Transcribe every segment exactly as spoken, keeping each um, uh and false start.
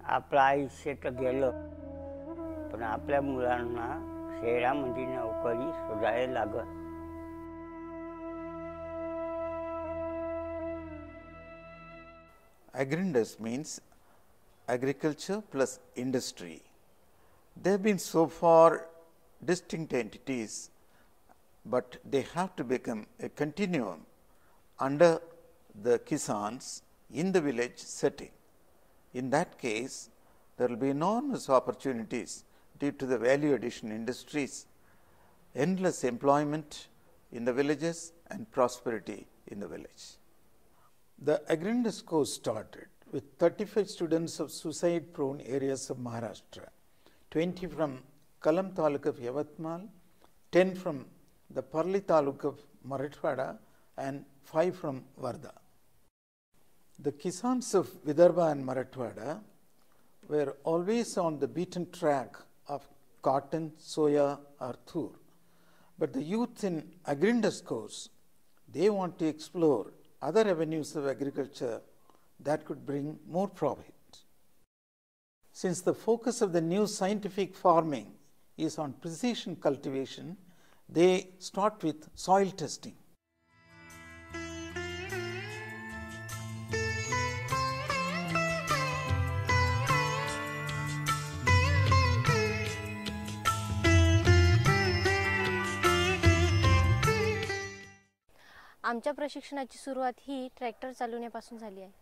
आपलं आयुष्य तर गेलं, पण आपल्या मुलांना शहरामध्ये नोकरी शोधायला लागल. Agrindus means agriculture plus industry. They have been so far distinct entities, but they have to become a continuum under the Kisans in the village setting. In that case, there will be enormous opportunities due to the value addition industries, endless employment in the villages and prosperity in the village. The Agrindus course started with thirty-five students of suicide prone areas of Maharashtra, twenty from Kalam Taluk of Yavatmal, ten from the Parli Taluk of Marathwada and five from Varda. The Kisans of Vidarbha and Marathwada were always on the beaten track of cotton, soya or tur. But the youth in Agrindus course, they want to explore other avenues of agriculture that could bring more profit. Since the focus of the new scientific farming is on precision cultivation, they start with soil testing. आमच्या प्रशिक्षणाची सुरुवात ही tractor चालवण्यापासून झाली आहे.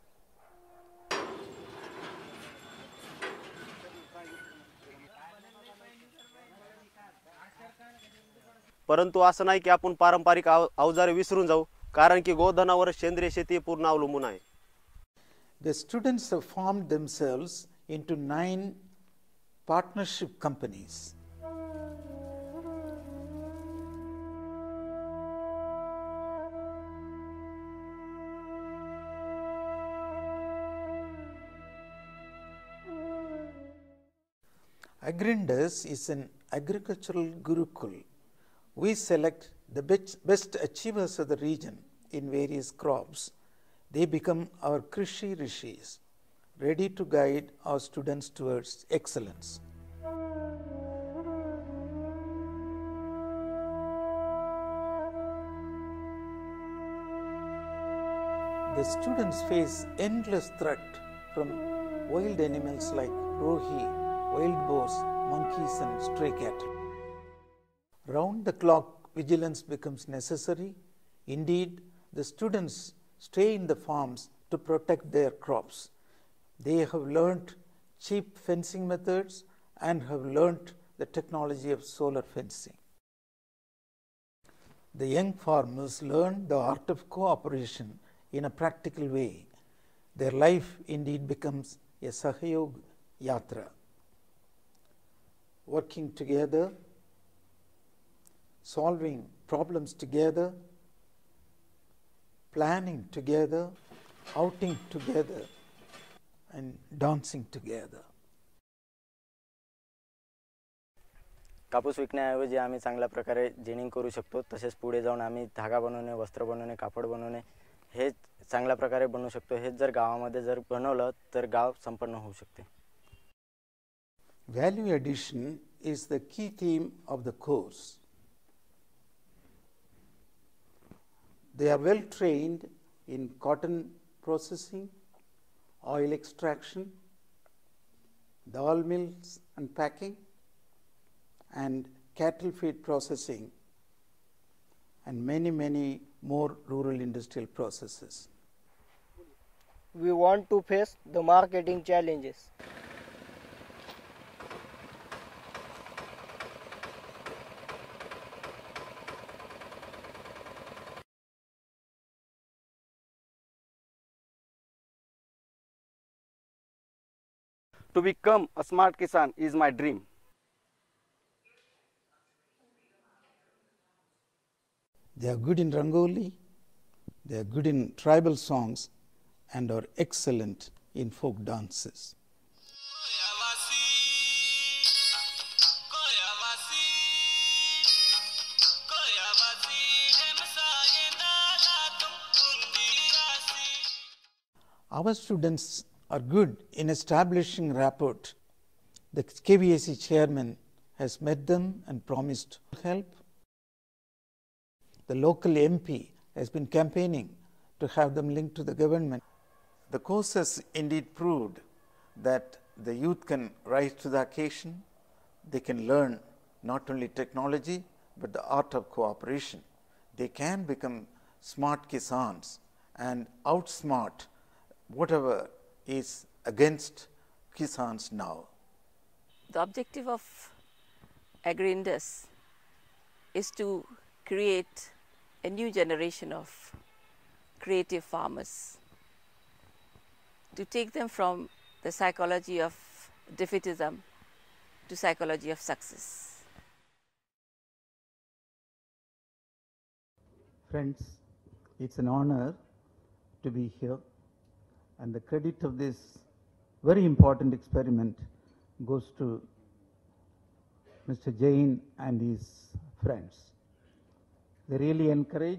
परंतु असं नाही की आपण पारंपरिक अवजारे विसरून जाऊ, कारण की गोधनावर सेंद्रिय शेती पूर्ण अवलंबून आहे. The students have formed themselves into nine partnership companies. Agrindus is an agricultural gurukul. We select the best achievers of the region in various crops. They become our Krishi Rishis, ready to guide our students towards excellence. The students face endless threat from wild animals like rohi, wild boars, monkeys and stray cattle. Round the clock vigilance becomes necessary. Indeed, the students stay in the farms to protect their crops. They have learnt cheap fencing methods and have learnt the technology of solar fencing. The young farmers learn the art of cooperation in a practical way. Their life indeed becomes a Sahayog Yatra. Working together, solving problems together, planning together, outing together, and dancing together. कापूस विकण्याऐवजी आम्ही चांगल्या प्रकारे ginning करू शकतो. तसेच पुढे जाऊन आम्ही धागा बनवणे, वस्त्र बनवणे, कापड बनवणे हे चांगल्या प्रकारे बनवू शकतो. हे जर गावामध्ये जर बनवलं तर गाव संपन्न होऊ शकते. Value addition is the key theme of the course. They are well trained in cotton processing, oil extraction, dal mills and packing, and cattle feed processing, and many, many more rural industrial processes. We want to face the marketing challenges. To become a smart Kisan is my dream. They are good in Rangoli, they are good in tribal songs, and are excellent in folk dances. Our students are good in establishing rapport. The K V A C chairman has met them and promised help. The local M P has been campaigning to have them linked to the government. The course has indeed proved that the youth can rise to the occasion. They can learn not only technology but the art of cooperation. They can become smart Kisans and outsmart whatever is against Kisans now. The objective of Agrindus is to create a new generation of creative farmers, to take them from the psychology of defeatism to psychology of success. Friends, it's an honor to be here, and the credit of this very important experiment goes to Mister Jain and his friends. They really encourage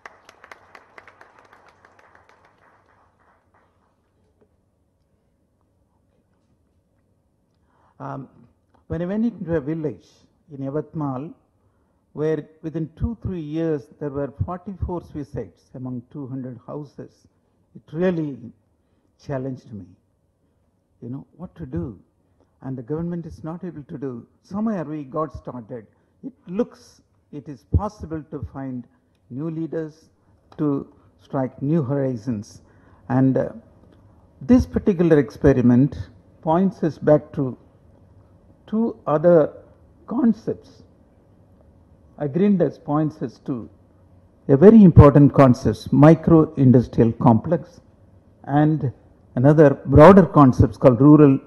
um, when I went into a village in Yavatmal, where within two, three years there were forty-four suicides among two hundred houses, it really challenged me. You know, what to do? And the government is not able to do. Somewhere we got started. It looks, it is possible to find new leaders, to strike new horizons. And uh, this particular experiment points us back to two other concepts. Agrindus points us to a very important concept, micro-industrial complex, and another broader concept called rural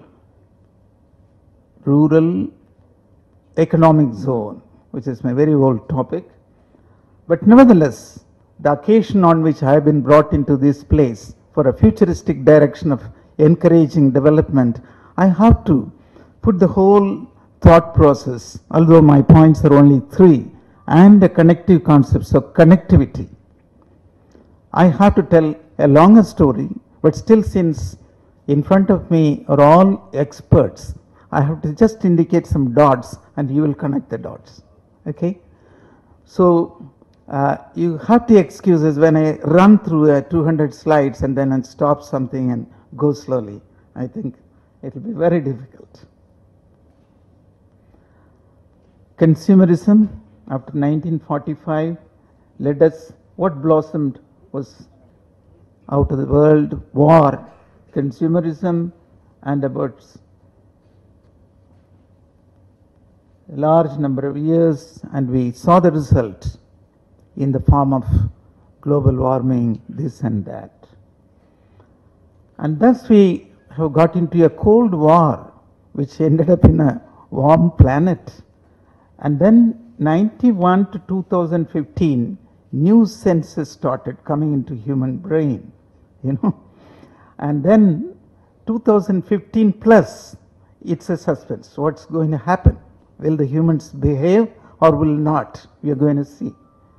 rural economic zone, which is my very old topic. But nevertheless, the occasion on which I have been brought into this place for a futuristic direction of encouraging development, I have to put the whole thought process, although my points are only three, and the connective concepts of connectivity. I have to tell a longer story, but still, since in front of me are all experts, I have to just indicate some dots and you will connect the dots. Okay? So, uh, you have to excuse us when I run through uh, two hundred slides and then I stop something and go slowly. I think it will be very difficult. Consumerism after nineteen forty-five led us, what blossomed was out of the world war, consumerism, and about a large number of years, and we saw the result in the form of global warming, this and that. And thus we have got into a cold war, which ended up in a warm planet. And then ninety-one to two thousand fifteen, new senses started coming into human brain, you know. And then two thousand fifteen plus, it's a suspense. What's going to happen? Will the humans behave or will not? We are going to see.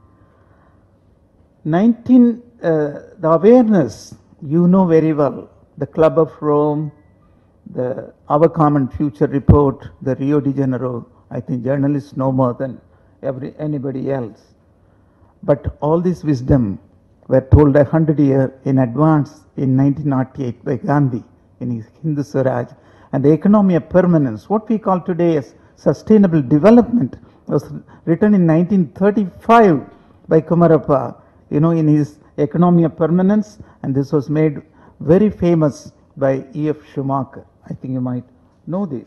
nineteen, uh, the awareness, you know very well, the Club of Rome, the Our Common Future report, the Rio de Janeiro, I think journalists know more than every, anybody else. But all this wisdom were told a hundred years in advance in nineteen oh eight by Gandhi in his Hindu Swaraj. And the economy of permanence, what we call today as sustainable development, was written in nineteen thirty-five by Kumarappa, you know, in his economy of permanence, and this was made very famous by E F Schumacher. I think you might know this.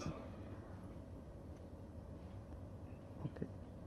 Okay.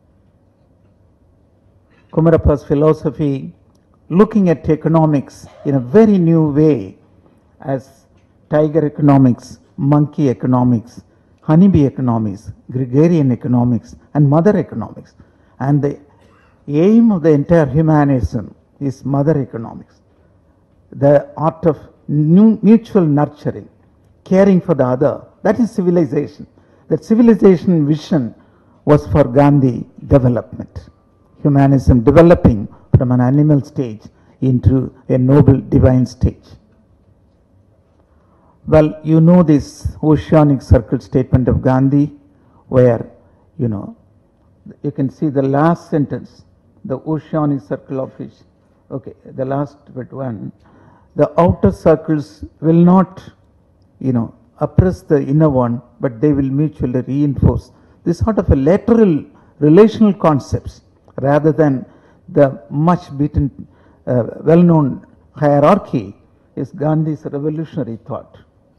Kumarappa's philosophy, looking at economics in a very new way, as tiger economics, monkey economics, honeybee economics, gregarian economics, and mother economics. And the aim of the entire humanism is mother economics, the art of new mutual nurturing, caring for the other. That is civilization. That civilization vision was for Gandhi development. Humanism developing from an animal stage into a noble divine stage. Well, you know this oceanic circle statement of Gandhi, where, you know, you can see the last sentence, the oceanic circle of which, okay, the last bit one, the outer circles will not, you know, oppress the inner one, but they will mutually reinforce. This sort of a lateral relational concepts rather than the much beaten, uh, well-known hierarchy is Gandhi's revolutionary thought.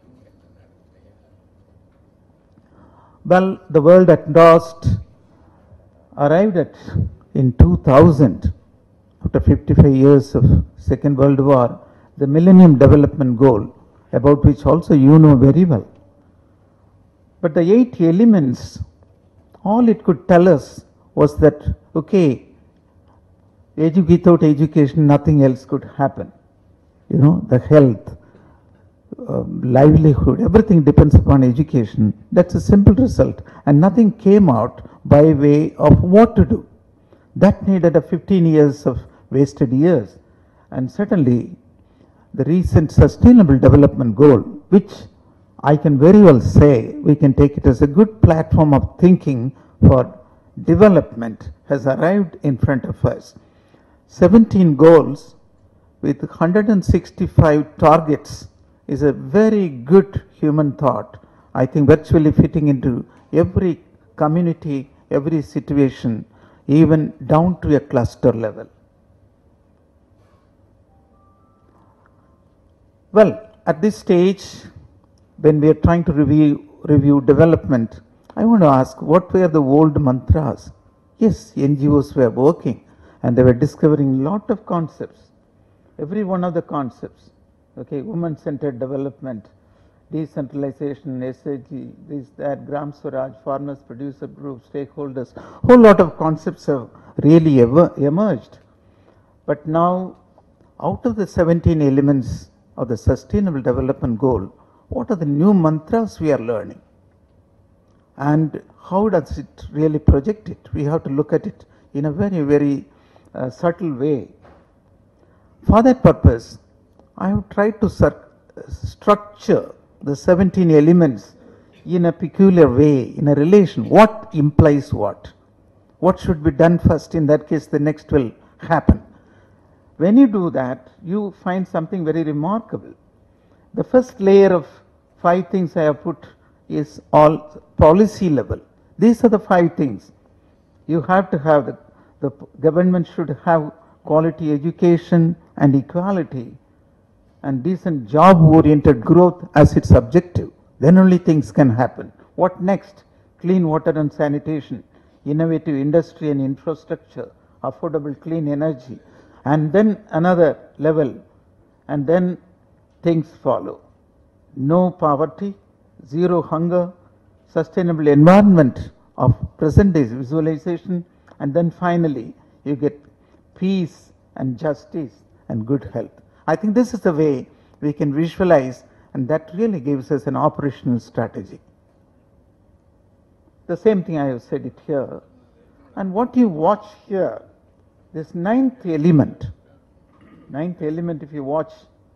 Well, the world at last arrived at in two thousand, after fifty-five years of Second World War, the Millennium Development Goal, about which also you know very well. But the eight elements, all it could tell us was that, okay, edu- without education nothing else could happen. You know, the health, uh, livelihood, everything depends upon education. That's a simple result. And nothing came out by way of what to do. That needed a fifteen years of wasted years. And certainly, the recent Sustainable Development Goal, which I can very well say we can take it as a good platform of thinking for development, has arrived in front of us. seventeen goals with one hundred sixty-five targets is a very good human thought. I think virtually fitting into every community, every situation, even down to a cluster level. Well, at this stage, when we are trying to review, review development, I want to ask, what were the old mantras? Yes, N G Os were working and they were discovering a lot of concepts. Every one of the concepts, okay, woman-centered development, decentralization, S A G, this, that, Gram Swaraj, farmers, producer groups, stakeholders, whole lot of concepts have really ever emerged. But now, out of the seventeen elements of the Sustainable Development Goal, what are the new mantras we are learning? And how does it really project it? We have to look at it in a very, very uh, subtle way. For that purpose, I have tried to structure the seventeen elements in a peculiar way, in a relation. What implies what? What should be done first? In that case, the next will happen. When you do that, you find something very remarkable. The first layer of five things I have put is all policy level. These are the five things. You have to have, the, the government should have quality education and equality and decent job-oriented growth as its objective. Then only things can happen. What next? Clean water and sanitation, innovative industry and infrastructure, affordable clean energy, and then another level, and then things follow. No poverty, zero hunger, sustainable environment of present day visualization, and then finally you get peace and justice and good health. I think this is the way we can visualize, and that really gives us an operational strategy. The same thing I have said it here. And what you watch here, this ninth element, ninth element if you watch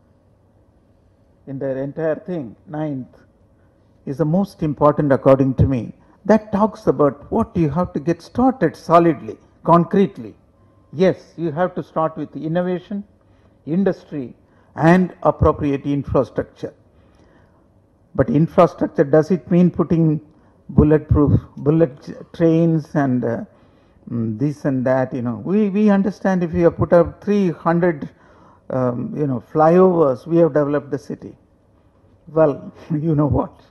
in the entire thing, ninth, is the most important according to me. That talks about what you have to get started solidly, concretely. Yes, you have to start with innovation, industry, and appropriate infrastructure. But infrastructure, does it mean putting bulletproof bullet trains and uh, this and that? You know, we, we understand if we have put up three hundred um, you know, flyovers, we have developed the city. Well, you know what?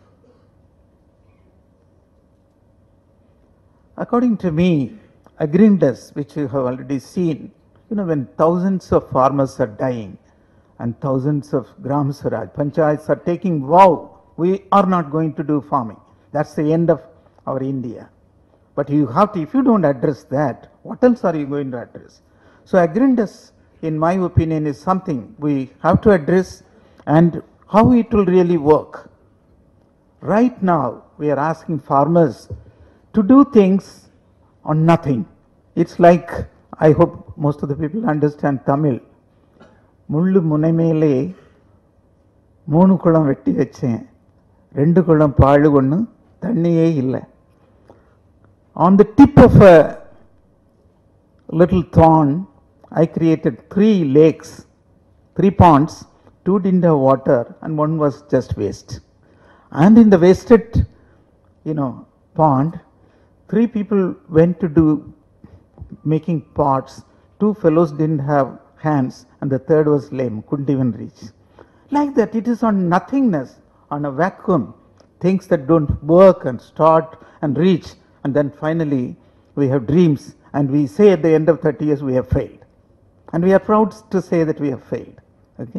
According to me, Agrindus, which you have already seen, you know, when thousands of farmers are dying and thousands of Gram Swaraj, panchayats are taking vow, we are not going to do farming. That's the end of our India. But you have to, if you don't address that, what else are you going to address? So Agrindus, in my opinion, is something we have to address, and how it will really work. Right now, we are asking farmers to do things on nothing. It's like, I hope most of the people understand Tamil. Mullu munai mele மூணு குளம் வெட்டி வச்சேன், ரெண்டு குளம் பாழு ஒன்று, தண்ணியே இல்லை. On the tip of a little thorn, I created three lakes, three ponds, two didn't have water and one was just waste. And in the wasted, you know, pond, three people went to do making pots. Two fellows didn't have hands and the third was lame, couldn't even reach. Like that, it is on nothingness, on a vacuum, things that don't work and start and reach, and then finally we have dreams and we say at the end of thirty years we have failed. And we are proud to say that we have failed. Okay?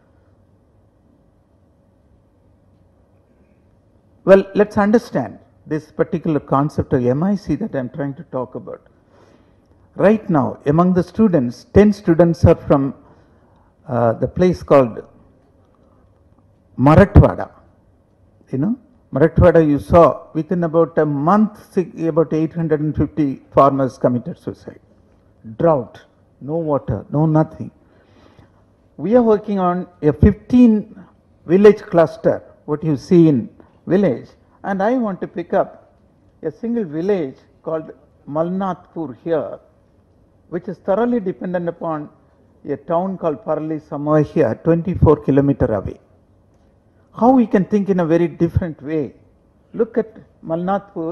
Well, let's understand this particular concept of M I C that I am trying to talk about. Right now, among the students, ten students are from uh, the place called Marathwada. You know, Marathwada you saw, within about a month, about eight hundred fifty farmers committed suicide. Drought, no water, no nothing. We are working on a fifteen village cluster, what you see in village, and I want to pick up a single village called Malnathpur here, which is thoroughly dependent upon a town called Parli somewhere here, twenty-four kilometer away. How we can think in a very different way. Look at Malnathpur,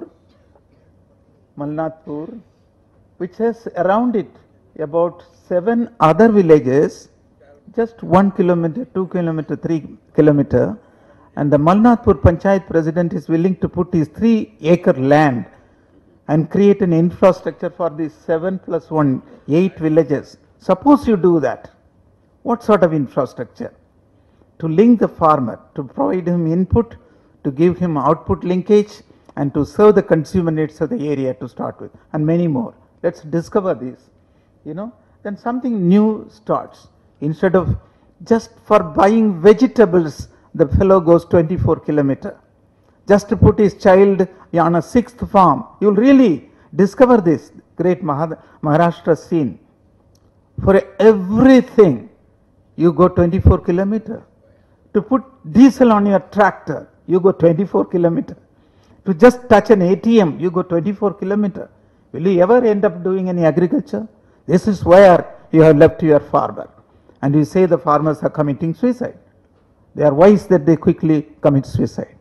Malnathpur, which has around it about seven other villages, just one kilometer, two kilometer, three kilometer, and the Malnathpur Panchayat president is willing to put his three acre land and create an infrastructure for these seven plus one, eight villages. Suppose you do that, what sort of infrastructure? To link the farmer, to provide him input, to give him output linkage, and to serve the consumer needs of the area to start with, and many more. Let's discover this, you know, then something new starts. Instead of just for buying vegetables, the fellow goes twenty-four kilometer. Just to put his child on a sixth farm, you'll really discover this great Maharashtra scene. For everything, you go twenty-four kilometer. To put diesel on your tractor, you go twenty-four kilometer. To just touch an A T M, you go twenty-four kilometer. Will you ever end up doing any agriculture? This is where you have left your farmer. And you say the farmers are committing suicide. They are wise that they quickly commit suicide.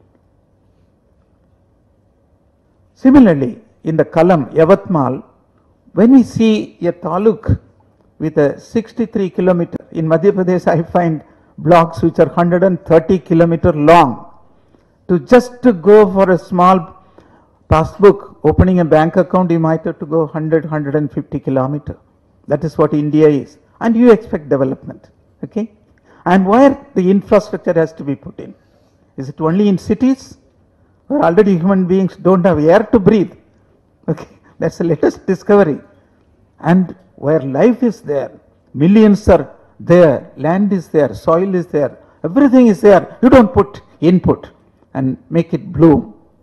Similarly, in the Kalam, Yavatmal, when we see a taluk with a sixty-three kilometer, in Madhya Pradesh I find blocks which are one hundred thirty kilometer long. To just to go for a small passbook, opening a bank account, you might have to go one hundred, one hundred fifty kilometer. That is what India is. And you expect development. Okay? And where the infrastructure has to be put in? Is it only in cities where already human beings don't have air to breathe? Okay, that's the latest discovery. And where life is there, millions are there, land is there, soil is there, everything is there. You don't put input and make it bloom.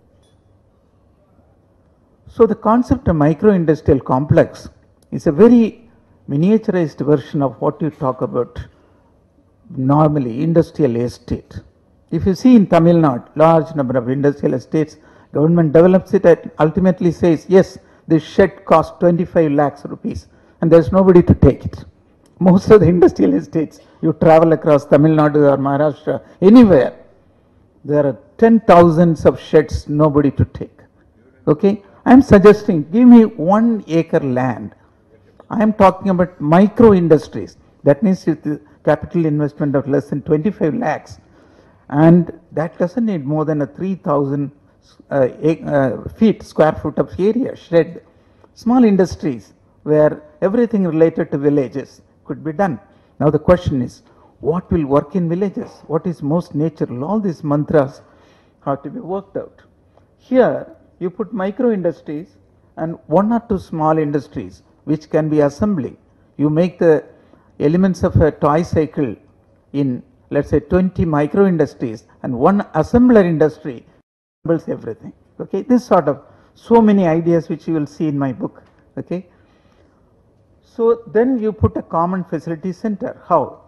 So the concept of micro-industrial complex is a very miniaturized version of what you talk about normally, industrial estate. If you see in Tamil Nadu, large number of industrial estates, government develops it and ultimately says, yes, this shed costs twenty-five lakhs rupees and there is nobody to take it. Most of the industrial estates, you travel across Tamil Nadu or Maharashtra, anywhere, there are ten thousands of sheds, nobody to take. Okay? I am suggesting, give me one acre land. I am talking about micro industries. That means with the capital investment of less than twenty-five lakhs. And that doesn't need more than a three thousand uh, uh, feet, square foot of area, shed. Small industries where everything related to villages could be done. Now the question is, what will work in villages? What is most natural? All these mantras have to be worked out. Here, you put micro industries and one or two small industries which can be assembly. You make the elements of a toy cycle in, let's say, twenty micro industries, and one assembler industry assembles everything. Okay, this sort of so many ideas which you will see in my book. Okay, so then you put a common facility center. How?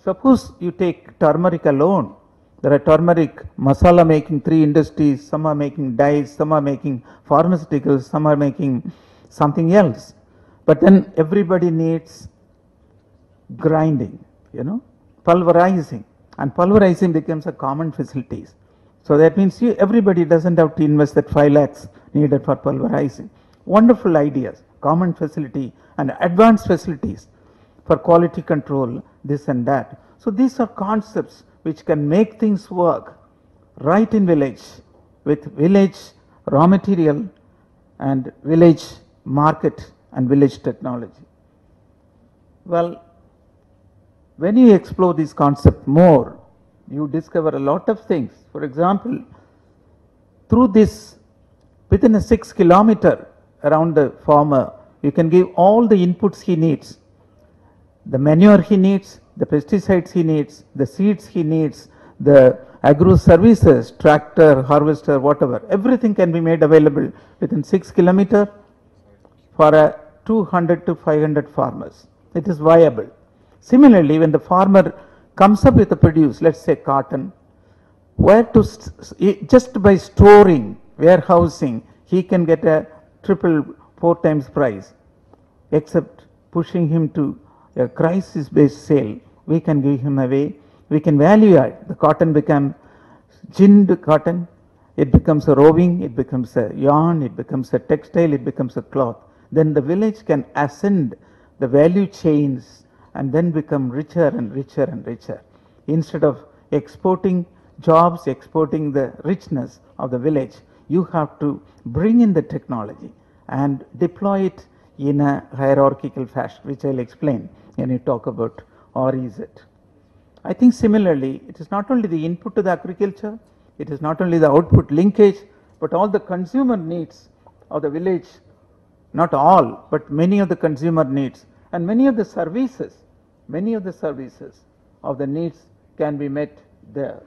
Suppose you take turmeric alone. There are turmeric masala making three industries, some are making dyes, some are making pharmaceuticals, some are making something else. But then everybody needs grinding, you know, pulverizing, and pulverizing becomes a common facility. So that means you, everybody doesn't have to invest that five lakhs needed for pulverizing. Wonderful ideas, common facility and advanced facilities for quality control, this and that. So these are concepts which can make things work right in village with village raw material and village market and village technology. Well, when you explore this concept more, you discover a lot of things. For example, through this, within a six kilometer around the farmer, you can give all the inputs he needs, the manure he needs, the pesticides he needs, the seeds he needs, the agro services, tractor, harvester, whatever, everything can be made available within six kilometer for a two hundred to five hundred farmers. It is viable. Similarly, when the farmer comes up with a produce, let's say cotton, where to st just by storing, warehousing, he can get a triple, four times price, except pushing him to a crisis based sale. We can give him away, we can value add. The cotton becomes ginned cotton, it becomes a roving, it becomes a yarn, it becomes a textile, it becomes a cloth. Then the village can ascend the value chains and then become richer and richer and richer. Instead of exporting jobs, exporting the richness of the village, you have to bring in the technology and deploy it in a hierarchical fashion, which I'll explain when you talk about R E Z. I think similarly, it is not only the input to the agriculture, it is not only the output linkage, but all the consumer needs of the village, not all, but many of the consumer needs and many of the services, many of the services of the needs can be met there.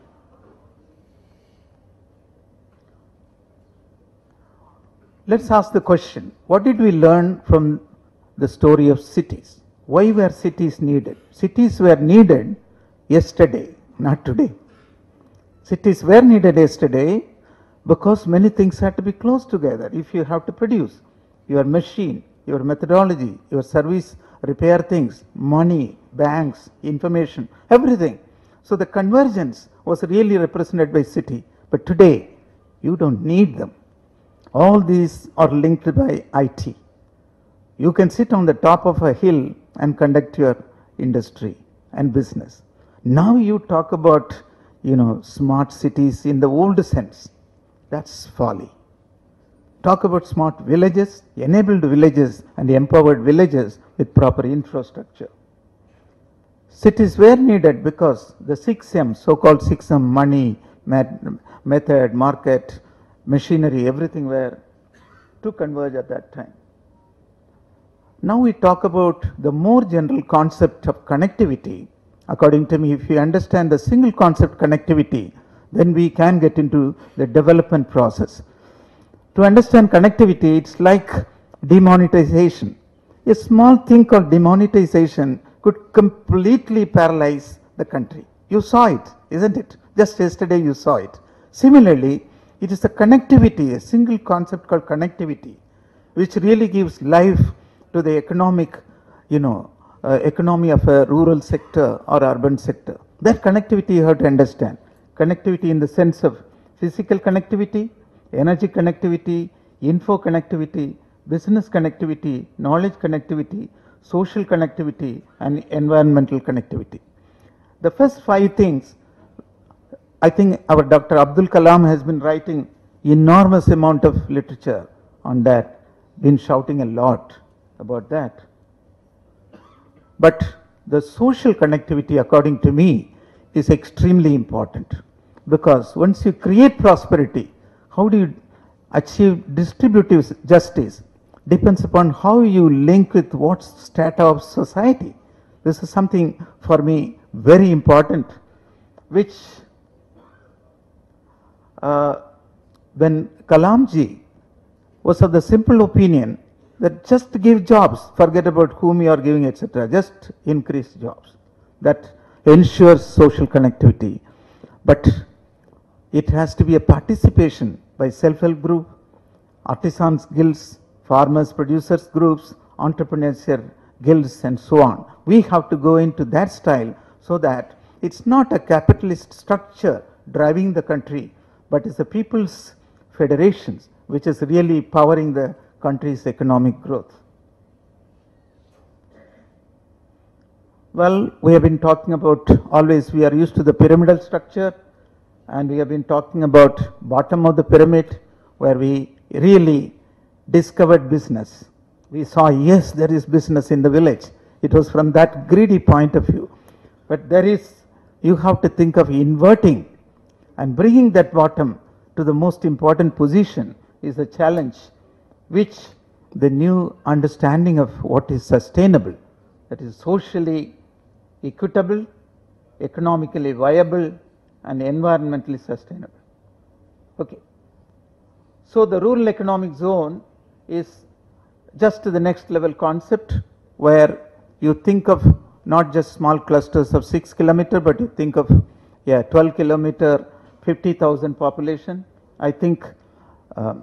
Let's ask the question, what did we learn from the story of cities? Why were cities needed? Cities were needed yesterday, not today. Cities were needed yesterday because many things had to be close together. If you have to produce your machine, your methodology, your service, repair things, money, banks, information, everything. So the convergence was really represented by city. But today, you don't need them. All these are linked by I T. You can sit on the top of a hill and conduct your industry and business. Now you talk about, you know, smart cities in the old sense. That's folly. Talk about smart villages, enabled villages and empowered villages with proper infrastructure. Cities were needed because the six M, so-called six M, money, method, market, machinery, everything were to converge at that time. Now we talk about the more general concept of connectivity. According to me, if you understand the single concept connectivity, then we can get into the development process. To understand connectivity, it's like demonetization. A small thing called demonetization could completely paralyze the country. You saw it, isn't it? Just yesterday you saw it. Similarly, it is the connectivity, a single concept called connectivity, which really gives life to the economic, you know, uh, economy of a rural sector or urban sector. That connectivity you have to understand. Connectivity in the sense of physical connectivity, energy connectivity, info connectivity, business connectivity, knowledge connectivity, social connectivity and environmental connectivity. The first five things, I think our Doctor Abdul Kalam has been writing enormous amount of literature on that, been shouting a lot about that. But the social connectivity, according to me, is extremely important, because once you create prosperity, how do you achieve distributive justice depends upon how you link with what strata of society. This is something for me very important, which uh, when Kalamji was of the simple opinion that just give jobs, forget about whom you are giving, et cetera. Just increase jobs. That ensures social connectivity. But it has to be a participation by self-help group, artisans guilds, farmers, producers groups, entrepreneurship guilds, and so on. We have to go into that style so that it's not a capitalist structure driving the country, but it's the people's federations which is really powering the country's economic growth. Well, we have been talking about, always we are used to the pyramidal structure, and we have been talking about bottom of the pyramid where we really discovered business. We saw, yes, there is business in the village. It was from that greedy point of view. But there is, you have to think of inverting and bringing that bottom to the most important position is a challenge which the new understanding of what is sustainable, that is socially equitable, economically viable, and environmentally sustainable. Okay. So the rural economic zone is just the next level concept where you think of not just small clusters of six kilometer, but you think of yeah, twelve kilometer, fifty thousand population. I think um,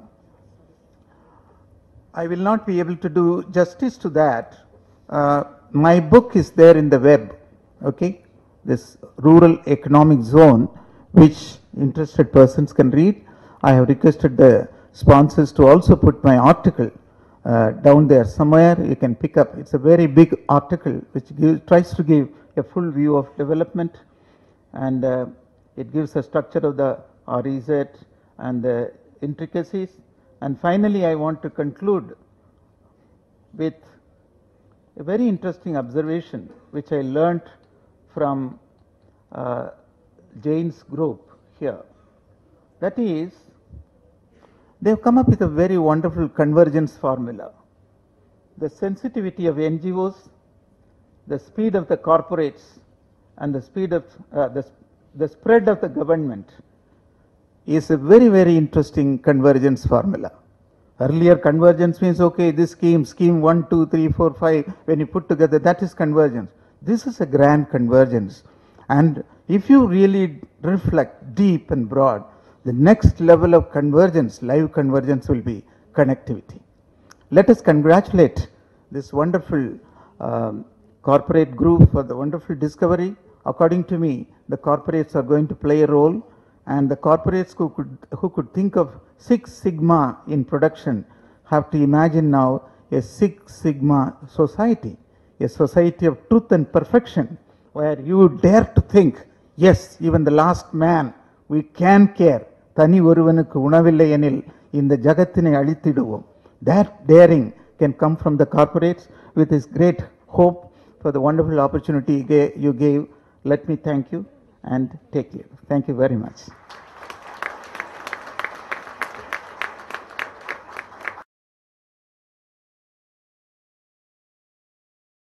I will not be able to do justice to that. Uh, my book is there in the web, okay? This rural economic zone, which interested persons can read. I have requested the sponsors to also put my article uh, down there somewhere. You can pick up. It's a very big article which gives, tries to give a full view of development, and uh, it gives a structure of the R E Z and the intricacies. And finally, I want to conclude with a very interesting observation which I learnt from uh, Jain's group here. That is, they have come up with a very wonderful convergence formula. The sensitivity of N G Os, the speed of the corporates, and the speed of uh, the, the spread of the government is a very, very interesting convergence formula. Earlier convergence means, okay, this scheme, scheme one, two, three, four, five, when you put together, that is convergence. This is a grand convergence. And if you really reflect deep and broad, the next level of convergence, live convergence, will be connectivity. Let us congratulate this wonderful um, corporate group for the wonderful discovery. According to me, the corporates are going to play a role, and the corporates who could, who could think of Six Sigma in production have to imagine now a Six Sigma society, a society of truth and perfection, where you dare to think, yes, even the last man, we can care. Tani oruvanukku unavillai enil inda jagathinai alizhithiduvom. That daring can come from the corporates. With this great hope for the wonderful opportunity you gave, let me thank you and take care. Thank you very much.